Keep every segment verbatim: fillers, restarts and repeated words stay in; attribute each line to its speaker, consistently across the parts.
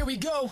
Speaker 1: we go.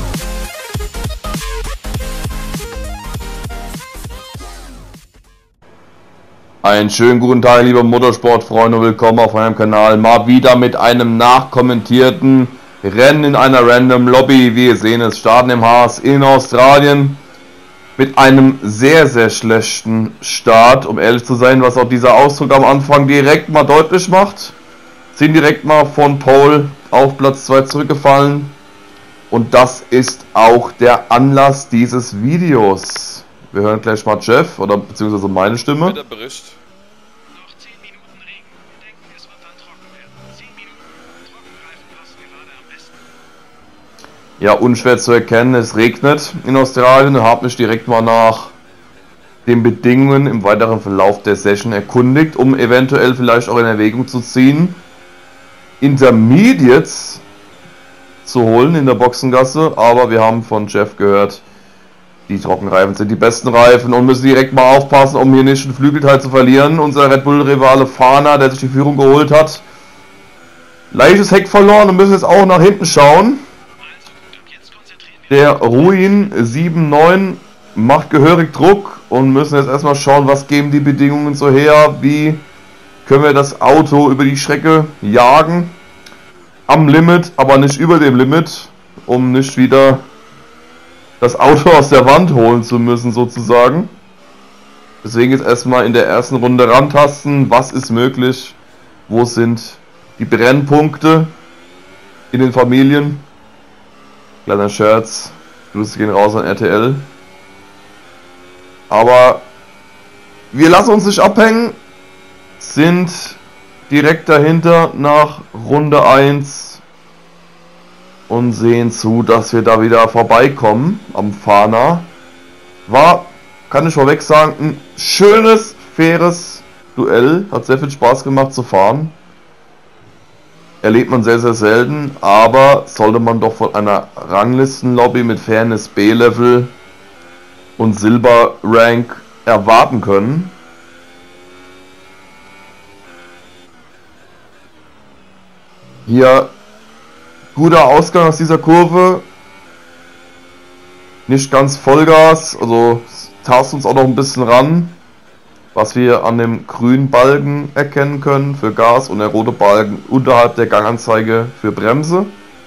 Speaker 2: Einen schönen guten Tag, liebe Motorsportfreunde, und willkommen auf meinem Kanal. Mal wieder mit einem nachkommentierten Rennen in einer Random Lobby. Wie ihr sehen, es starten im Haas in Australien mit einem sehr, sehr schlechten Start, um ehrlich zu sein, was auch dieser Ausdruck am Anfang direkt mal deutlich macht. Sind direkt mal von Pole auf Platz zwei zurückgefallen. Und das ist auch der Anlass dieses Videos. Wir hören gleich mal Jeff, oder beziehungsweise meine Stimme.
Speaker 3: Wetterbericht.
Speaker 4: Noch zehn Minuten Regen. Wir denken, es wird dann trocken werden. zehn Minuten Trockenreifen passen gerade am besten.
Speaker 2: Ja, unschwer zu erkennen, es regnet in Australien und habe mich direkt mal nach den Bedingungen im weiteren Verlauf der Session erkundigt, um eventuell vielleicht auch in Erwägung zu ziehen, Intermediates zu holen in der Boxengasse, aber wir haben von Jeff gehört, die Trockenreifen sind die besten Reifen und müssen direkt mal aufpassen, um hier nicht ein Flügelteil zu verlieren. Unser Red Bull-Rivale Fana, der sich die Führung geholt hat, leichtes Heck verloren und müssen jetzt auch nach hinten schauen. Der Ruin sieben neun macht gehörig Druck und müssen jetzt erstmal schauen, was geben die Bedingungen so her, wie können wir das Auto über die Strecke jagen. Am Limit, aber nicht über dem Limit, um nicht wieder das Auto aus der Wand holen zu müssen sozusagen. Deswegen jetzt erstmal in der ersten Runde rantasten, was ist möglich, wo sind die Brennpunkte in den Familien. Kleiner Scherz, Grüße gehen raus an R T L. Aber wir lassen uns nicht abhängen, sind direkt dahinter nach Runde eins und sehen zu, dass wir da wieder vorbeikommen am Fana. War, kann ich vorweg sagen, ein schönes, faires Duell. Hat sehr viel Spaß gemacht zu fahren. Erlebt man sehr, sehr selten, aber sollte man doch von einer Ranglistenlobby mit Fairness B-Level und Silber-Rank erwarten können. Hier guter Ausgang aus dieser Kurve. Nicht ganz Vollgas, also tastet uns auch noch ein bisschen ran, was wir an dem grünen Balken erkennen können für Gas und der rote Balken unterhalb der Ganganzeige für Bremse.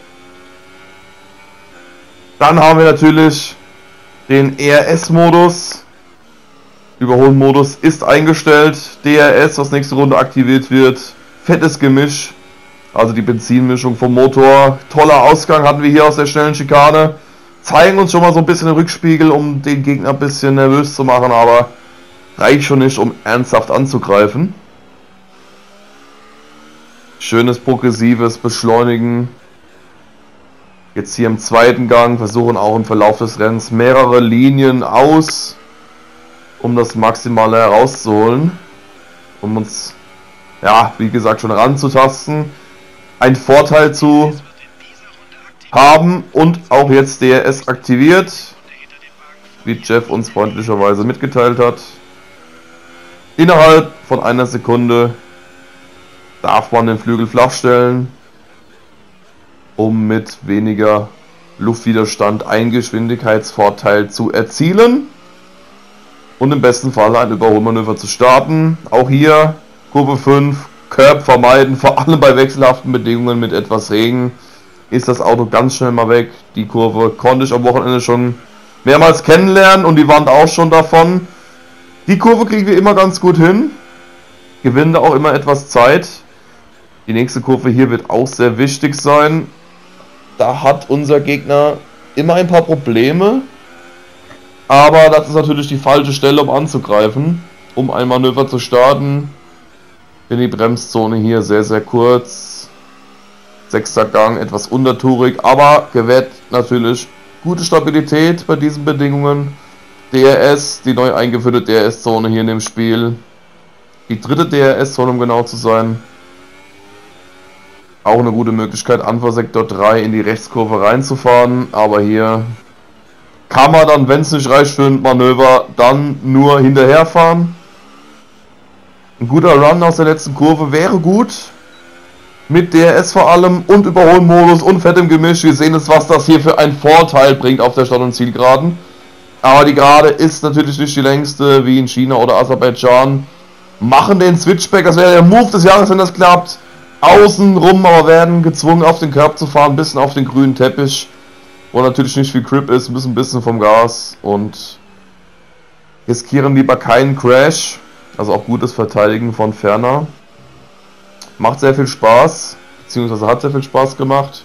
Speaker 2: Dann haben wir natürlich den E R S-Modus. Überholmodus ist eingestellt. D R S, was nächste Runde aktiviert wird. Fettes Gemisch. Also die Benzinmischung vom Motor. Toller Ausgang hatten wir hier aus der schnellen Schikane. Zeigen uns schon mal so ein bisschen den Rückspiegel, um den Gegner ein bisschen nervös zu machen, aber reicht schon nicht, um ernsthaft anzugreifen. Schönes progressives Beschleunigen. Jetzt hier im zweiten Gang versuchen auch im Verlauf des Rennens mehrere Linien aus, um das Maximale herauszuholen. Um uns, ja, wie gesagt, schon ranzutasten. Ein Vorteil zu haben und auch jetzt D R S aktiviert, wie Jeff uns freundlicherweise mitgeteilt hat. Innerhalb von einer Sekunde darf man den Flügel flach stellen, um mit weniger Luftwiderstand einen Geschwindigkeitsvorteil zu erzielen und im besten Fall ein Überholmanöver zu starten. Auch hier Kurve fünf, Curb vermeiden, vor allem bei wechselhaften Bedingungen mit etwas Regen ist das Auto ganz schnell mal weg. Die Kurve konnte ich am Wochenende schon mehrmals kennenlernen und die Wand auch schon davon. Die Kurve kriegen wir immer ganz gut hin, gewinnen da auch immer etwas Zeit. Die nächste Kurve hier wird auch sehr wichtig sein. Da hat unser Gegner immer ein paar Probleme, aber das ist natürlich die falsche Stelle, um anzugreifen, um ein Manöver zu starten. In die Bremszone hier sehr, sehr kurz. Sechster Gang, etwas untertourig, aber gewährt natürlich gute Stabilität bei diesen Bedingungen. D R S, die neu eingeführte D R S-Zone hier in dem Spiel. Die dritte D R S-Zone, um genau zu sein. Auch eine gute Möglichkeit, Anfahrsektor drei in die Rechtskurve reinzufahren, aber hier kann man dann, wenn es nicht reicht für ein Manöver, dann nur hinterherfahren. Ein guter Run aus der letzten Kurve wäre gut. mit D R S vor allem und Überholmodus und fettem Gemisch. Wir sehen jetzt, was das hier für einen Vorteil bringt auf der Start- und Zielgeraden. Aber die Gerade ist natürlich nicht die längste, wie in China oder Aserbaidschan. Machen den Switchback, das wäre der Move des Jahres, wenn das klappt. Außen rum, aber werden gezwungen, auf den Curb zu fahren, ein bisschen auf den grünen Teppich, wo natürlich nicht viel Grip ist, müssen ein bisschen vom Gas und riskieren lieber keinen Crash. Also auch gutes Verteidigen von Ferner. Macht sehr viel Spaß, beziehungsweise hat sehr viel Spaß gemacht.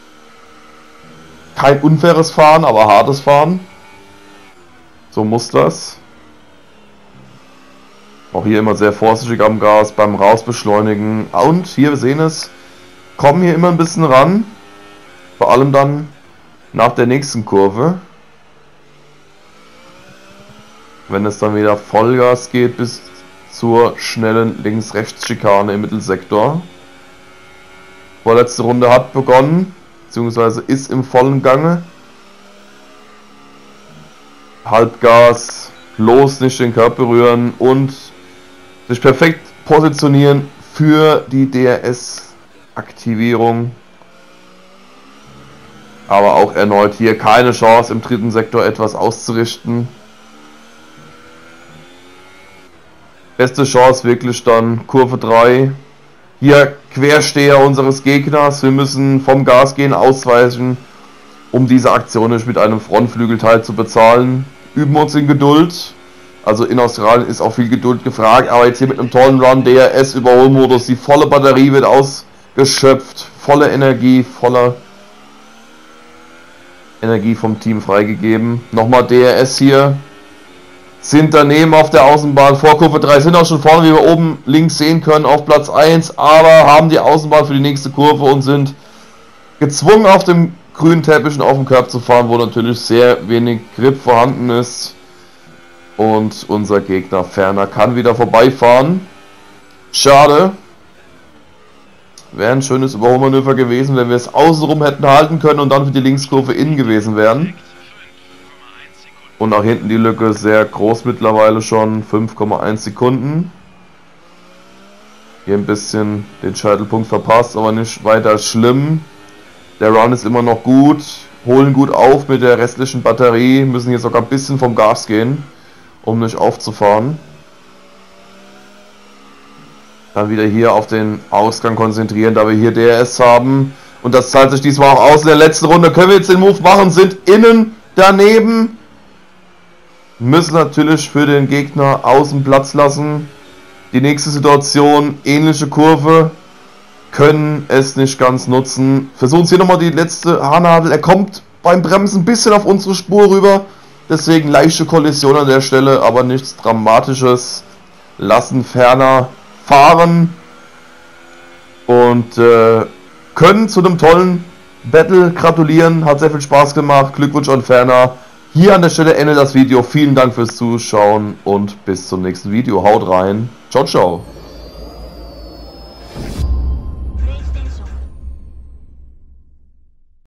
Speaker 2: Kein unfaires Fahren, aber hartes Fahren. So muss das. Auch hier immer sehr vorsichtig am Gas beim Rausbeschleunigen. Und hier, wir sehen es, kommen hier immer ein bisschen ran. Vor allem dann nach der nächsten Kurve. Wenn es dann wieder Vollgas geht bis zur schnellen Links-Rechts-Schikane im Mittelsektor. Vorletzte Runde hat begonnen, beziehungsweise ist im vollen Gange. Halbgas, bloß nicht den Körper berühren und sich perfekt positionieren für die D R S-Aktivierung. Aber auch erneut hier keine Chance im dritten Sektor etwas auszurichten. Beste Chance wirklich dann Kurve drei. Hier Quersteher unseres Gegners. Wir müssen vom Gas gehen, ausweichen, um diese Aktion nicht mit einem Frontflügelteil zu bezahlen. Üben uns in Geduld. Also in Australien ist auch viel Geduld gefragt. Aber jetzt hier mit einem tollen Run, D R S-Überholmodus. Die volle Batterie wird ausgeschöpft. Volle Energie, voller Energie vom Team freigegeben. Nochmal D R S hier. Sind daneben auf der Außenbahn vor Kurve drei, sind auch schon vorne, wie wir oben links sehen können, auf Platz eins, aber haben die Außenbahn für die nächste Kurve und sind gezwungen, auf dem grünen Teppich und auf dem Curb zu fahren, wo natürlich sehr wenig Grip vorhanden ist. Und unser Gegner Ferner kann wieder vorbeifahren. Schade. Wäre ein schönes Überholmanöver gewesen, wenn wir es außenrum hätten halten können und dann für die Linkskurve innen gewesen wären. Und nach hinten die Lücke sehr groß mittlerweile schon, fünf Komma eins Sekunden. Hier ein bisschen den Scheitelpunkt verpasst, aber nicht weiter schlimm. Der Run ist immer noch gut, holen gut auf mit der restlichen Batterie, müssen hier sogar ein bisschen vom Gas gehen, um nicht aufzufahren. Dann wieder hier auf den Ausgang konzentrieren, da wir hier D R S haben. Und das zahlt sich diesmal auch aus. In der letzten Runde können wir jetzt den Move machen, sind innen daneben. Müssen natürlich für den Gegner außen Platz lassen. Die nächste Situation, ähnliche Kurve, können es nicht ganz nutzen. Versuchen es hier nochmal die letzte Haarnadel. Er kommt beim Bremsen ein bisschen auf unsere Spur rüber. Deswegen leichte Kollision an der Stelle, aber nichts Dramatisches. Lassen Ferner fahren. Und äh, können zu einem tollen Battle gratulieren. Hat sehr viel Spaß gemacht. Glückwunsch an Ferner. Hier an der Stelle endet das Video. Vielen Dank fürs Zuschauen und bis zum nächsten Video. Haut rein. Ciao, ciao.